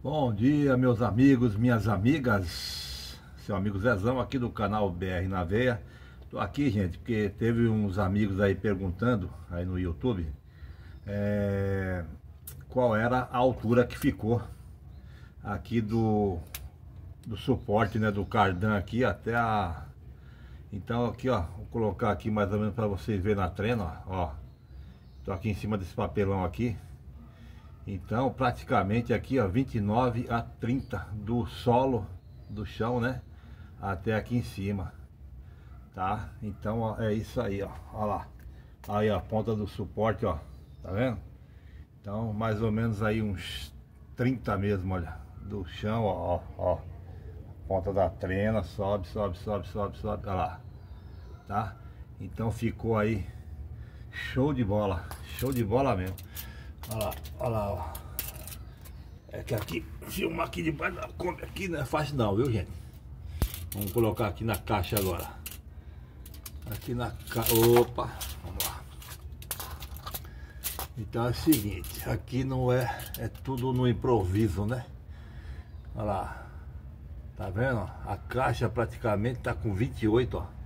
Bom dia, meus amigos, minhas amigas. Seu amigo Zezão aqui do canal BR na Veia. Tô aqui, gente, porque teve uns amigos aí perguntando aí no YouTube qual era a altura que ficou aqui do suporte, né, do cardan aqui até a... Então aqui, ó, vou colocar aqui mais ou menos para vocês verem na trena, ó. Tô aqui em cima desse papelão aqui. Então praticamente aqui, ó, 29 a 30 do solo do chão, né, até aqui em cima, tá? Então ó, é isso aí, ó, ó lá, aí a ponta do suporte, ó, tá vendo? Então mais ou menos aí uns 30 mesmo, olha, do chão, ó, ponta da trena, sobe, olha lá, tá? Então ficou aí show de bola mesmo. Olha lá, ó. É que aqui, filmar aqui debaixo da Kombi aqui não é fácil não, viu, gente? Vamos colocar aqui na caixa agora. Aqui na caixa, opa, vamos lá. Então é o seguinte, aqui não é tudo no improviso, né? Olha lá, tá vendo? A caixa praticamente tá com 28, ó.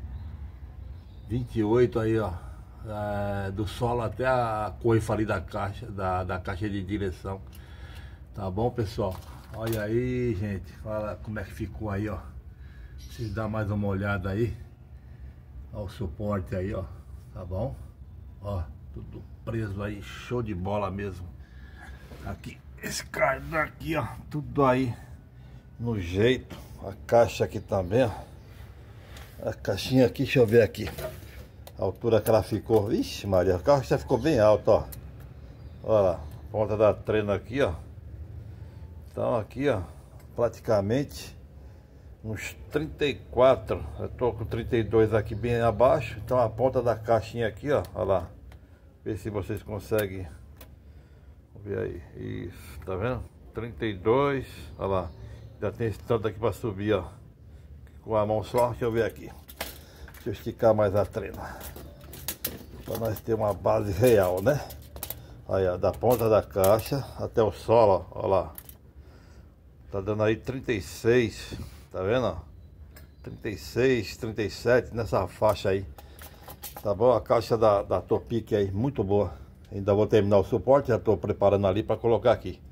28 aí, ó. Do solo até a coifa ali da caixa, da caixa de direção. Tá bom, pessoal? Olha aí, gente, fala como é que ficou aí, ó. Vocês dão mais uma olhada aí. Ó, o suporte aí, ó. Tá bom? Ó, tudo preso aí, show de bola mesmo. Aqui, esse cardan aqui, ó, tudo aí no jeito. A caixa aqui também, ó. A caixinha aqui, deixa eu ver aqui a altura que ela ficou. Vixe Maria, o carro já ficou bem alto, ó. Olha lá, ponta da trena aqui, ó. Então aqui, ó, praticamente uns 34. Eu tô com 32 aqui bem abaixo. Então a ponta da caixinha aqui, ó, olha lá. Ver se vocês conseguem ver aí. Isso, tá vendo? 32, olha lá. Já tem esse tanto aqui pra subir, ó. Com a mão só, deixa eu ver aqui. Deixa eu esticar mais a trena para nós ter uma base real, né? Aí, ó, da ponta da caixa até o solo, ó, ó lá. Tá dando aí 36, tá vendo? Ó? 36, 37 nessa faixa aí. Tá bom? A caixa da Topic aí, muito boa. Ainda vou terminar o suporte, já tô preparando ali para colocar aqui.